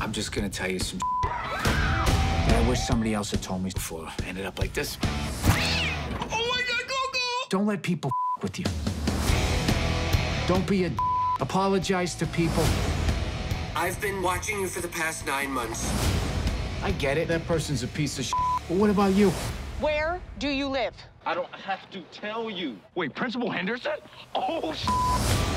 I'm just gonna tell you some that I wish somebody else had told me before I ended up like this. Oh my God, go! Don't let people with you. Don't be a apologize to people. I've been watching you for the past 9 months. I get it, that person's a piece of but what about you? Where do you live? I don't have to tell you. Wait, Principal Henderson? Oh,